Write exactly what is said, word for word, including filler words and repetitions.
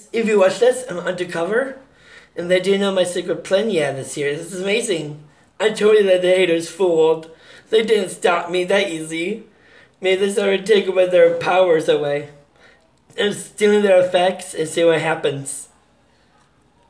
if you watch this, I'm undercover, and they didn't know my secret plan yet this year. This is amazing. I totally let the haters fooled. They didn't stop me that easy. Maybe they started taking away their powers away. I'm stealing their effects and see what happens.